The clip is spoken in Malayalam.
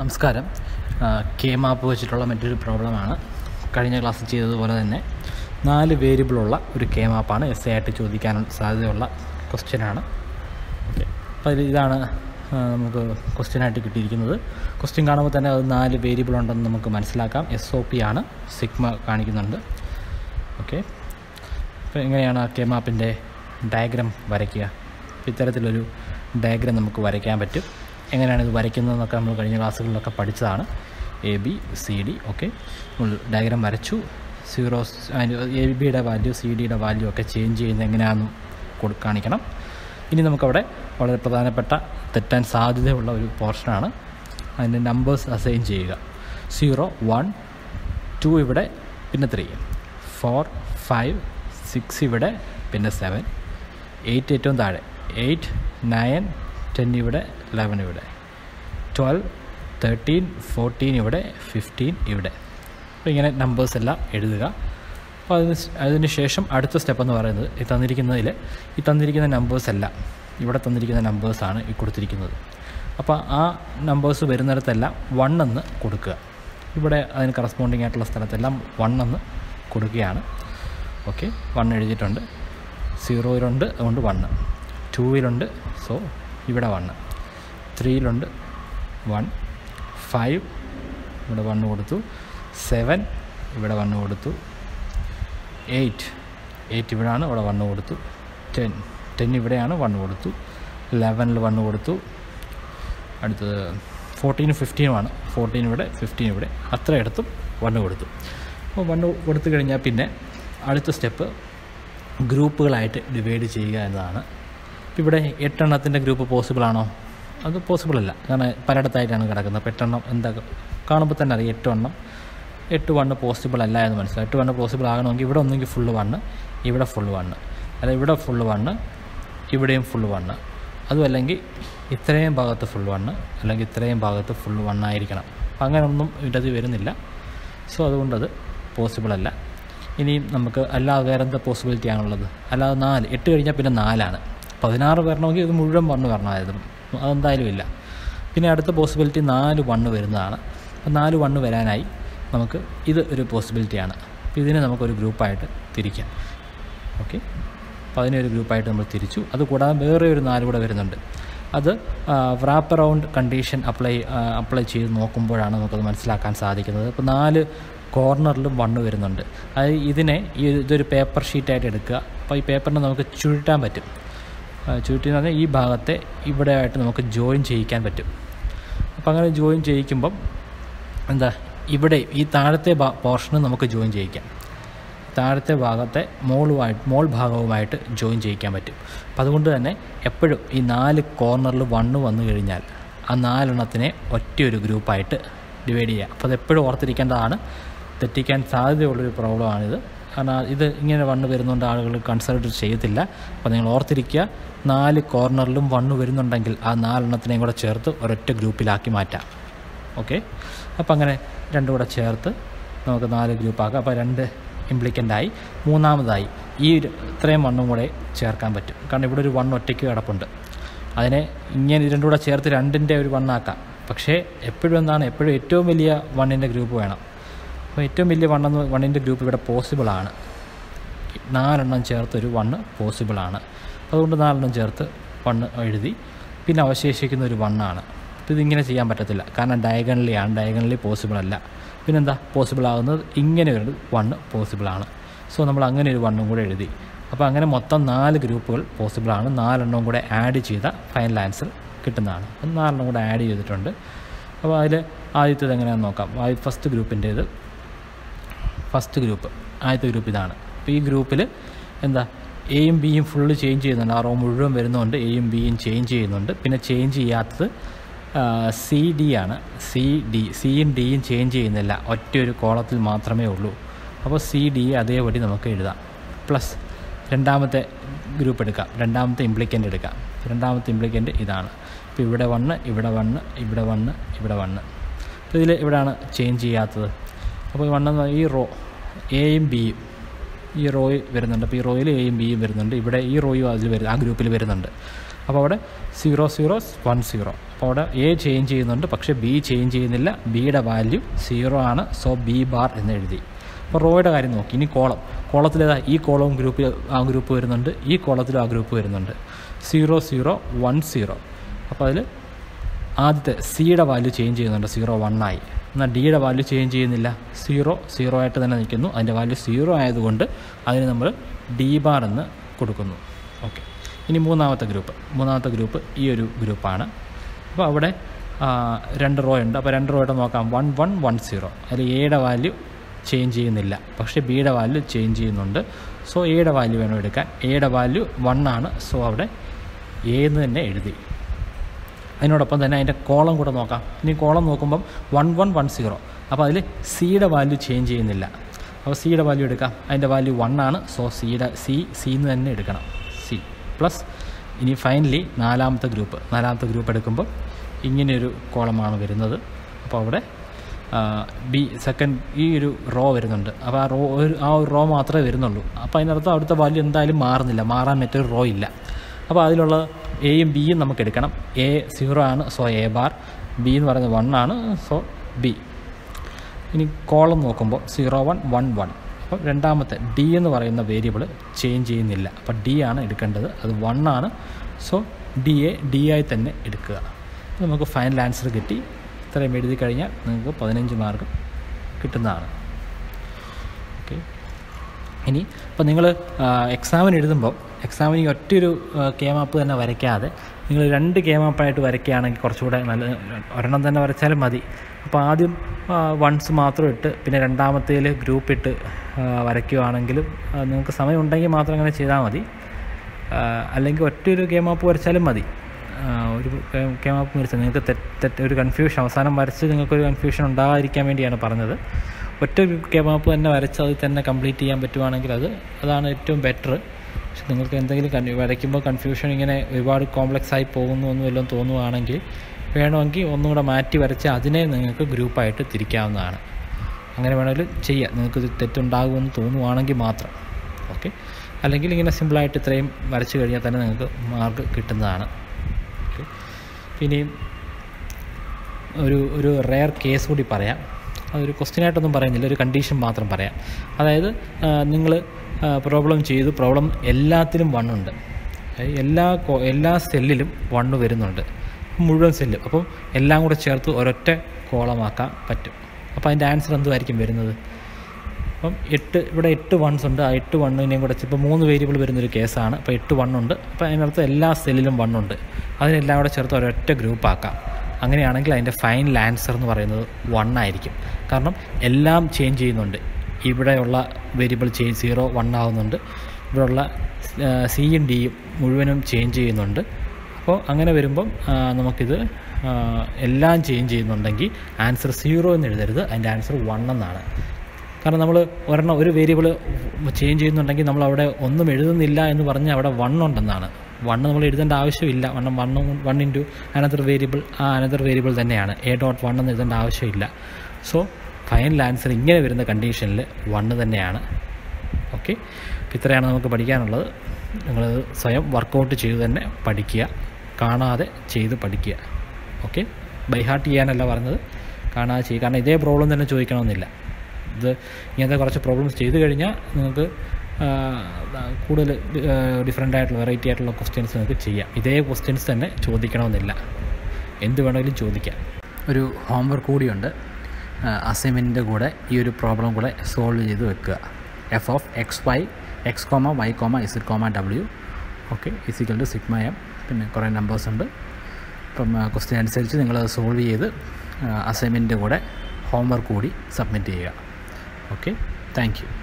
നമസ്കാരം. കെ മാപ്പ് വെച്ചിട്ടുള്ള മറ്റൊരു പ്രോബ്ലമാണ്. കഴിഞ്ഞ ക്ലാസ്സിൽ ചെയ്തതുപോലെ തന്നെ 4 വേരിയബിളുള്ള ഒരു കെ മാപ്പാണ് എസ് എ ആയിട്ട് ചോദിക്കാൻ സാധ്യതയുള്ള ക്വസ്റ്റ്യനാണ്. ഓക്കെ, അപ്പോൾ ഇതാണ് നമുക്ക് ക്വസ്റ്റ്യനായിട്ട് കിട്ടിയിരിക്കുന്നത്. ക്വസ്റ്റ്യൻ കാണുമ്പോൾ തന്നെ അത് 4 വേരിയബിൾ ഉണ്ടെന്ന് നമുക്ക് മനസ്സിലാക്കാം. SOP ആണ്, സിഗ്മ കാണിക്കുന്നുണ്ട്. ഓക്കെ, അപ്പോൾ എങ്ങനെയാണ് കെ മാപ്പിൻ്റെ ഡയഗ്രാം വരയ്ക്കുക? ഇത്തരത്തിലൊരു ഡയഗ്രാം നമുക്ക് വരയ്ക്കാൻ പറ്റും. എങ്ങനെയാണ് ഇത് വരയ്ക്കുന്നതെന്നൊക്കെ നമ്മൾ കഴിഞ്ഞ ക്ലാസ്സുകളിലൊക്കെ പഠിച്ചതാണ്. ABCD. ഓക്കെ, നമ്മൾ ഡയഗ്രാം വരച്ചു. സീറോസ് ABയുടെ വാല്യൂ CDയുടെ വാല്യൂ ഒക്കെ ചേഞ്ച് ചെയ്യുന്നത് എങ്ങനെയാണെന്ന് കാണിക്കണം. ഇനി നമുക്കവിടെ വളരെ പ്രധാനപ്പെട്ട തെറ്റാൻ സാധ്യതയുള്ള ഒരു പോർഷനാണ്. അതിൻ്റെ നമ്പേഴ്സ് അസൈൻ ചെയ്യുക. 0, 1, 2 ഇവിടെ, പിന്നെ 3, 4, 5, 6 ഇവിടെ, പിന്നെ 7, 8 ഏറ്റവും താഴെ, 8, 9, 10 ഇവിടെ, 11 ഇവിടെ, 12, 13, 14 ഇവിടെ, 15 ഇവിടെ. അപ്പോൾ ഇങ്ങനെ നമ്പേഴ്സ് എല്ലാം എഴുതുക. അപ്പോൾ അതിന് ശേഷം അടുത്ത സ്റ്റെപ്പ് എന്ന് പറയുന്നത് ഈ തന്നിരിക്കുന്ന നമ്പേഴ്സ് എല്ലാം ഇവിടെ തന്നിരിക്കുന്ന നമ്പേഴ്സാണ് ഈ കൊടുത്തിരിക്കുന്നത്. അപ്പോൾ ആ നമ്പേഴ്സ് വരുന്നിടത്തെല്ലാം 1 എന്ന് കൊടുക്കുക. ഇവിടെ അതിന് കറസ്പോണ്ടിങ് ആയിട്ടുള്ള സ്ഥലത്തെല്ലാം 1 എന്ന് കൊടുക്കുകയാണ്. ഓക്കെ, 1 എഴുതിയിട്ടുണ്ട്. 0 അതുകൊണ്ട് 1, 2 സോ ഇവിടെ 1, 3 1, 5 ഇവിടെ 1 കൊടുത്തു, 7 ഇവിടെ 1 കൊടുത്തു, 8 ഇവിടെയാണ്, ഇവിടെ 1 കൊടുത്തു, 10 ഇവിടെയാണ്, 1 കൊടുത്തു, 11 1 കൊടുത്തു, അടുത്തത് 14 15 14 ഇവിടെ, 15 ഇവിടെ, അത്ര എടുത്തും 1 കൊടുത്തു. അപ്പോൾ 1 കൊടുത്തു കഴിഞ്ഞാൽ പിന്നെ അടുത്ത സ്റ്റെപ്പ് ഗ്രൂപ്പുകളായിട്ട് ഡിവൈഡ് ചെയ്യുക എന്നതാണ്. ഇവിടെ 8 എണ്ണത്തിൻ്റെ ഗ്രൂപ്പ് പോസിബിളാണോ? അത് പോസിബിളല്ല, കാരണം പലയിടത്തായിട്ടാണ് കിടക്കുന്നത്. അപ്പോൾ 8 എണ്ണം എന്താ കാണുമ്പോൾ തന്നെ അറിയാം. 8 1 പോസിബിൾ അല്ല എന്ന് മനസ്സിലായി. 8 1 പോസിബിൾ ആകണമെങ്കിൽ ഇവിടെ ഒന്നെങ്കിൽ ഫുള്ള് 1, ഇവിടെ ഫുള്ള് 1, അല്ല ഇവിടെ ഫുള്ള് 1, ഇവിടെയും ഫുള്ള് 1, അതും അല്ലെങ്കിൽ ഇത്രയും ഭാഗത്ത് ഫുള്ള് 1, അല്ലെങ്കിൽ ഇത്രയും ഭാഗത്ത് ഫുള്ള് 1 ആയിരിക്കണം. അപ്പം അങ്ങനെയൊന്നും ഇടത് വരുന്നില്ല. സോ അതുകൊണ്ടത് പോസിബിളല്ല. ഇനിയും നമുക്ക് അല്ലാതെ വേറെ എന്താ പോസിബിലിറ്റി ആണുള്ളത്? അല്ലാതെ 4, 8 കഴിഞ്ഞാൽ പിന്നെ 4 16 വരണമെങ്കിൽ ഇത് മുഴുവൻ 1 വരണമായിരുന്നു. അതെന്തായാലും ഇല്ല. പിന്നെ അടുത്ത പോസിബിലിറ്റി 4 1 വരുന്നതാണ്. അപ്പോൾ 4 1 വരാനായി നമുക്ക് ഇത് ഒരു പോസിബിലിറ്റിയാണ്. അപ്പോൾ ഇതിനെ നമുക്കൊരു ഗ്രൂപ്പായിട്ട് തിരിക്കാം. ഓക്കെ, അപ്പോൾ അതിനൊരു ഗ്രൂപ്പായിട്ട് നമ്മൾ തിരിച്ചു. അതുകൂടാതെ വേറെ ഒരു 4 കൂടെ വരുന്നുണ്ട്. അത് റാപ്പ് അറൗണ്ട് കണ്ടീഷൻ അപ്ലൈ ചെയ്ത് നോക്കുമ്പോഴാണ് നമുക്കത് മനസ്സിലാക്കാൻ സാധിക്കുന്നത്. അപ്പോൾ 4 കോർണറിലും 1 വരുന്നുണ്ട്. അത് ഇതൊരു പേപ്പർ ഷീറ്റായിട്ട് എടുക്കുക. അപ്പോൾ ഈ പേപ്പറിനെ നമുക്ക് ചുരുട്ടാൻ പറ്റും. ചുരുട്ടിന്ന് പറഞ്ഞാൽ ഈ ഭാഗത്തെ ഇവിടെ ആയിട്ട് നമുക്ക് ജോയിൻ ചെയ്യിക്കാൻ പറ്റും. അപ്പോൾ അങ്ങനെ ജോയിൻ ചെയ്യിക്കുമ്പം ഇവിടെ ഈ താഴത്തെ പോർഷന് നമുക്ക് ജോയിൻ ചെയ്യിക്കാം. താഴത്തെ ഭാഗത്തെ മോൾ ഭാഗവുമായിട്ട് ജോയിൻ ചെയ്യിക്കാൻ പറ്റും. അപ്പോൾ അതുകൊണ്ട് തന്നെ എപ്പോഴും ഈ 4 കോർണറിൽ 1 വന്നു കഴിഞ്ഞാൽ ആ 4 എണ്ണത്തിനെ ഒറ്റയൊരു ഗ്രൂപ്പായിട്ട് ഡിവൈഡ് ചെയ്യുക. അപ്പോൾ അതെപ്പോഴും ഓർത്തിരിക്കേണ്ടതാണ്. തെറ്റിക്കാൻ സാധ്യതയുള്ളൊരു പ്രോബ്ലമാണിത്. കാരണം ഇത് ഇങ്ങനെ 1 വരുന്നുണ്ട് ആളുകൾ കൺസിഡർ ചെയ്യത്തില്ല. അപ്പോൾ നിങ്ങൾ ഓർത്തിരിക്കുക, 4 കോർണറിലും 1 വരുന്നുണ്ടെങ്കിൽ ആ 4 എണ്ണത്തിനെയും കൂടെ ചേർത്ത് ഒരൊറ്റ ഗ്രൂപ്പിലാക്കി മാറ്റാം. ഓക്കെ, അപ്പോൾ അങ്ങനെ 2 കൂടെ ചേർത്ത് നമുക്ക് 4 ഗ്രൂപ്പാക്കാം. അപ്പോൾ 2 ഇംപ്ലിക്കൻ്റായി. മൂന്നാമതായി ഇത്രയും 1 കൂടെ ചേർക്കാൻ പറ്റും. കാരണം ഇവിടെ ഒരു 1 ഒറ്റയ്ക്ക് കിടപ്പുണ്ട്. അതിനെ ഇങ്ങനെ 2 കൂടെ ചേർത്ത് 2ൻ്റെ ഒരു 1 ആക്കാം. പക്ഷേ എപ്പോഴും ഏറ്റവും വലിയ 1ൻ്റെ ഗ്രൂപ്പ് വേണം. അപ്പോൾ ഏറ്റവും വലിയ 1ൻ്റെ ഗ്രൂപ്പ് ഇവിടെ പോസിബിളാണ്. 4 എണ്ണം ചേർത്തൊരു 1 പോസിബിളാണ്. അതുകൊണ്ട് 4 എണ്ണം ചേർത്ത് 1 എഴുതി. പിന്നെ അവശേഷിക്കുന്ന ഒരു 1 ആണ്. അപ്പോൾ ഇതിങ്ങനെ ചെയ്യാൻ പറ്റത്തില്ല, കാരണം ഡയഗണലി പോസിബിളല്ല. പിന്നെന്താ പോസിബിൾ ആകുന്നത്? ഇങ്ങനെ ഒരു 1 പോസിബിളാണ്. സോ നമ്മൾ അങ്ങനെ ഒരു 1 കൂടെ എഴുതി. അപ്പോൾ അങ്ങനെ മൊത്തം 4 ഗ്രൂപ്പുകൾ പോസിബിളാണ്. 4 എണ്ണം കൂടെ ആഡ് ചെയ്ത ഫൈനൽ ആൻസർ കിട്ടുന്നതാണ്. അപ്പം 4 എണ്ണം കൂടെ ആഡ് ചെയ്തിട്ടുണ്ട്. അപ്പോൾ അതിൽ ആദ്യത്തേത് എങ്ങനെയാണെന്ന് നോക്കാം. ഫസ്റ്റ് ഗ്രൂപ്പ് ആദ്യത്തെ ഗ്രൂപ്പ് ഇതാണ്. അപ്പോൾ ഈ ഗ്രൂപ്പിൽ എയും ബിയും ഫുള്ള് ചേഞ്ച് ചെയ്യുന്നുണ്ട്. ആ റോ മുഴുവൻ വരുന്നുണ്ട്. എയും ബിയും ചേഞ്ച് ചെയ്യുന്നുണ്ട്. പിന്നെ ചേഞ്ച് ചെയ്യാത്തത് CD ആണ്. സിയും ഡിയും ചേഞ്ച് ചെയ്യുന്നില്ല, ഒറ്റയൊരു കോളത്തിൽ മാത്രമേ ഉള്ളൂ. അപ്പോൾ CD അതേപടി നമുക്ക് എഴുതാം. പ്ലസ് രണ്ടാമത്തെ ഗ്രൂപ്പ് എടുക്കാം, രണ്ടാമത്തെ ഇംപ്ലിക്കൻ്റ് എടുക്കാം. രണ്ടാമത്തെ ഇംപ്ലിക്കൻ്റ് ഇതാണ്. ഇപ്പോൾ ഇവിടെ 1, ഇവിടെ 1, ഇവിടെ 1, ഇവിടെ 1. അപ്പോൾ ഇതിൽ ഇവിടെയാണ് ചേഞ്ച് ചെയ്യാത്തത്. അപ്പോൾ 1 ഈ റോ എയും ബിയും ഈ റോയിൽ വരുന്നുണ്ട്. അപ്പോൾ ഈ റോയിൽ എയും ബിയും വരുന്നുണ്ട്. ഇവിടെ ഈ റോയും ആ ഗ്രൂപ്പിൽ വരുന്നുണ്ട്. അപ്പോൾ അവിടെ 0 0 1 0. അപ്പോൾ അവിടെ എ ചേഞ്ച് ചെയ്യുന്നുണ്ട്, പക്ഷേ ബി ചേഞ്ച് ചെയ്യുന്നില്ല. ബിയുടെ വാല്യൂ 0 ആണ്. സോ ബി ബാർ എന്ന് എഴുതി. അപ്പോൾ റോയുടെ കാര്യം നോക്കി. ഇനി കോളത്തിലേതാ ഈ കോളവും ഗ്രൂപ്പിൽ ആ ഗ്രൂപ്പ് വരുന്നുണ്ട്, ഈ കോളത്തിലും ആ ഗ്രൂപ്പ് വരുന്നുണ്ട്. 0 0 1 0. അപ്പോൾ അതിൽ ആദ്യത്തെ സിയുടെ വാല്യൂ ചേഞ്ച് ചെയ്യുന്നുണ്ട്, 0 1 ആയി. എന്നാൽ ഡിയുടെ വാല്യൂ ചേഞ്ച് ചെയ്യുന്നില്ല, 0 0 ആയിട്ട് തന്നെ നിൽക്കുന്നു. അതിൻ്റെ വാല്യൂ 0 ആയതുകൊണ്ട് അതിന് നമ്മൾ ഡി ബാർ എന്ന് കൊടുക്കുന്നു. ഓക്കെ. ഇനി മൂന്നാമത്തെ ഗ്രൂപ്പ് ഈ ഒരു ഗ്രൂപ്പാണ്. അപ്പോൾ അവിടെ 2 റോ ഉണ്ട്. അപ്പോൾ 2 റോയുടെ നോക്കാം. 1 1 1 0. അതിൽ എയുടെ വാല്യൂ ചേഞ്ച് ചെയ്യുന്നില്ല, പക്ഷേ ബിയുടെ വാല്യൂ ചേഞ്ച് ചെയ്യുന്നുണ്ട്. സോ എയുടെ വാല്യൂ വേണം എടുക്കാൻ. എയുടെ വാല്യൂ 1 ആണ്. സോ അവിടെ എ എന്ന് തന്നെ എഴുതി. അതിനോടൊപ്പം തന്നെ അതിൻ്റെ കോളം കൂടെ നോക്കാം. ഇനി കോളം നോക്കുമ്പം 1 1 1 0. അപ്പോൾ അതിൽ സിയുടെ വാല്യൂ ചേഞ്ച് ചെയ്യുന്നില്ല. അപ്പോൾ സിയുടെ വാല്യൂ എടുക്കാം. അതിൻ്റെ വാല്യൂ 1 ആണ്. സോ സി എന്ന് തന്നെ എടുക്കണം. സി പ്ലസ് ഇനി ഫൈനലി നാലാമത്തെ ഗ്രൂപ്പ് എടുക്കുമ്പോൾ ഇങ്ങനെയൊരു കോളമാണ് വരുന്നത്. അപ്പോൾ അവിടെ ബി സെക്കൻഡ് ഈ ഒരു റോ വരുന്നുണ്ട്. അപ്പോൾ ആ ഒരു റോ മാത്രമേ വരുന്നുള്ളൂ. അപ്പോൾ അതിനർത്ഥം അവിടുത്തെ വാല്യൂ എന്തായാലും മാറാൻ മറ്റൊരു റോ ഇല്ല. അപ്പോൾ അതിലുള്ള എയും ബിയും നമുക്ക് എടുക്കണം. എ 0 ആണ്. So A bar. ബി എന്ന് പറയുന്നത് 1 ആണ്. So B. ഇനി കോളം നോക്കുമ്പോൾ 0 1 1 1. അപ്പോൾ രണ്ടാമത്തെ ഡി എന്ന് പറയുന്ന വേരിയബിൾ ചേഞ്ച് ചെയ്യുന്നില്ല. അപ്പോൾ ഡി ആണ് എടുക്കേണ്ടത്. അത് 1 ആണ്. സോ ഡി ആയി തന്നെ എടുക്കുക. നമുക്ക് ഫൈനൽ ആൻസർ കിട്ടി. ഇത്രയും എഴുതി കഴിഞ്ഞാൽ നിങ്ങൾക്ക് 15 മാർക്ക് കിട്ടുന്നതാണ്. ഓക്കെ. ഇനി ഇപ്പോൾ നിങ്ങൾ എക്സാമിന് എഴുതുമ്പോൾ എക്സാമിന് ഒറ്റൊരു മാപ്പ് തന്നെ വരയ്ക്കാതെ നിങ്ങൾ 2 മാപ്പായിട്ട് വരയ്ക്കുകയാണെങ്കിൽ കുറച്ചുകൂടെ നല്ല, ഒരെണ്ണം തന്നെ വരച്ചാലും മതി. അപ്പോൾ ആദ്യം വൺസ് മാത്രം ഇട്ട് പിന്നെ രണ്ടാമത്തേൽ ഗ്രൂപ്പ് ഇട്ട് വരയ്ക്കുകയാണെങ്കിലും നിങ്ങൾക്ക് സമയം ഉണ്ടെങ്കിൽ മാത്രം അങ്ങനെ ചെയ്താൽ മതി. അല്ലെങ്കിൽ ഒറ്റൊരു മാപ്പ് വരച്ചാലും മതി. ഒരു മാപ്പ് വരച്ചാൽ നിങ്ങൾക്ക് ഒരു കൺഫ്യൂഷൻ അവസാനം വരച്ച് നിങ്ങൾക്കൊരു കൺഫ്യൂഷൻ ഉണ്ടാകാതിരിക്കാൻ വേണ്ടിയാണ് പറഞ്ഞത്. ഒറ്റ മാപ്പ് തന്നെ വരച്ച് അതിൽ തന്നെ കംപ്ലീറ്റ് ചെയ്യാൻ പറ്റുവാണെങ്കിൽ അതാണ് ഏറ്റവും ബെറ്റർ. പക്ഷെ നിങ്ങൾക്ക് എന്തെങ്കിലും വരയ്ക്കുമ്പോൾ കൺഫ്യൂഷൻ ഇങ്ങനെ ഒരുപാട് കോംപ്ലക്സ് ആയി പോകുന്നു എന്ന് വല്ലതും തോന്നുകയാണെങ്കിൽ വേണമെങ്കിൽ ഒന്നുകൂടെ മാറ്റി വരച്ച് അതിനെ നിങ്ങൾക്ക് ഗ്രൂപ്പായിട്ട് തിരിക്കാവുന്നതാണ്. അങ്ങനെ വേണമെങ്കിൽ ചെയ്യാം, നിങ്ങൾക്കിത് തെറ്റുണ്ടാകുമെന്ന് തോന്നുവാണെങ്കിൽ മാത്രം. ഓക്കെ. അല്ലെങ്കിൽ ഇങ്ങനെ സിമ്പിളായിട്ട് ഇത്രയും വരച്ച് കഴിഞ്ഞാൽ തന്നെ നിങ്ങൾക്ക് മാർക്ക് കിട്ടുന്നതാണ്. ഓക്കെ. പിന്നെ ഒരു റെയർ കേസ് കൂടി പറയാം. അതൊരു ക്വസ്റ്റ്യനായിട്ടൊന്നും പറയുന്നില്ല, ഒരു കണ്ടീഷൻ മാത്രം പറയാം. അതായത് നിങ്ങൾ പ്രോബ്ലം എല്ലാത്തിലും 1 ഉണ്ട്. എല്ലാ സെല്ലിലും 1 വരുന്നുണ്ട്, മുഴുവൻ സെല്ലും. അപ്പം എല്ലാം കൂടെ ചേർത്ത് ഒരൊറ്റ കോളമാക്കാൻ പറ്റും. അപ്പോൾ അതിൻ്റെ ആൻസർ എന്തുമായിരിക്കും വരുന്നത്? അപ്പം ഇവിടെ 8 വൺസ് ഉണ്ട്. ആ 8 വണ്ണിനെയും കൂടെ ഇപ്പോൾ 3 വേരിയബിൾ വരുന്നൊരു കേസാണ്. അപ്പോൾ 8 1 ഉണ്ട്. അപ്പോൾ അതിനകത്ത് എല്ലാ സെല്ലിലും 1 ഉണ്ട്. അതിനെല്ലാം കൂടെ ചേർത്ത് ഒരൊറ്റ ഗ്രൂപ്പാക്കാം. അങ്ങനെയാണെങ്കിൽ അതിൻ്റെ ഫൈനൽ ആൻസർ എന്ന് പറയുന്നത് 1 ആയിരിക്കും. കാരണം എല്ലാം ചേഞ്ച് ചെയ്യുന്നുണ്ട്. ഇവിടെയുള്ള വേരിയബിൾ 0 1 ആവുന്നുണ്ട്. ഇവിടെയുള്ള സിയും ഡിയും മുഴുവനും ചേഞ്ച് ചെയ്യുന്നുണ്ട്. അപ്പോൾ അങ്ങനെ വരുമ്പം നമുക്കിത് എല്ലാം ചേഞ്ച് ചെയ്യുന്നുണ്ടെങ്കിൽ ആൻസർ 0 എന്ന് എഴുതരുത്, അതിൻ്റെ ആൻസർ 1 എന്നാണ്. കാരണം നമ്മൾ ഒരു വേരിയബിൾ ചേഞ്ച് ചെയ്യുന്നുണ്ടെങ്കിൽ നമ്മളവിടെ ഒന്നും എഴുതുന്നില്ല എന്ന് പറഞ്ഞാൽ അവിടെ 1 ഉണ്ടെന്നാണ്. 1 നമ്മൾ എഴുതേണ്ട ആവശ്യമില്ല. 1 ഇൻറ്റു അനദർ വേരിയബിൾ, ആ അനദർ വേരിയബിൾ തന്നെയാണ്. A.1 എന്ന് എഴുതേണ്ട ആവശ്യമില്ല. സോ ഫൈനൽ ആൻസർ ഇങ്ങനെ വരുന്ന കണ്ടീഷനിൽ 1 തന്നെയാണ്. ഓക്കെ. അപ്പോൾ ഇത്രയാണ് നമുക്ക് പഠിക്കാനുള്ളത്. നിങ്ങളത് സ്വയം വർക്കൗട്ട് ചെയ്ത് തന്നെ പഠിക്കുക, കാണാതെ ചെയ്ത് പഠിക്കുക. ഓക്കെ. ബൈഹാർട്ട് ചെയ്യാനല്ല പറഞ്ഞത്, കാണാതെ ചെയ്യുക. കാരണം ഇതേ പ്രോബ്ലം തന്നെ ചോദിക്കണമെന്നില്ല. ഇങ്ങനത്തെ കുറച്ച് പ്രോബ്ലംസ് ചെയ്ത് കഴിഞ്ഞാൽ നിങ്ങൾക്ക് കൂടുതൽ ഡിഫറെൻ്റ് ആയിട്ടുള്ള വെറൈറ്റി ആയിട്ടുള്ള ക്വസ്റ്റ്യൻസ് നിങ്ങൾക്ക് ചെയ്യാം. ഇതേ ക്വസ്റ്റ്യൻസ് തന്നെ ചോദിക്കണമെന്നില്ല, എന്ത് വേണമെങ്കിലും ചോദിക്കാം. ഒരു ഹോംവർക്ക് കൂടിയുണ്ട്. അസൈൻമെൻറ്റിൻ്റെ കൂടെ ഈ ഒരു പ്രോബ്ലം കൂടെ സോൾവ് ചെയ്ത് വെക്കുക. f(x, y, x, y, z, w) okay = σm. പിന്നെ കുറേ നമ്പേഴ്സ് ഉണ്ട്. അപ്പം ക്വസ്റ്റ്യൻ അനുസരിച്ച് നിങ്ങളത് സോൾവ് ചെയ്ത് അസൈൻമെൻറ്റിൻ്റെ കൂടെ ഹോംവർക്ക് കൂടി സബ്മിറ്റ് ചെയ്യുക. ഓക്കെ. Thank U.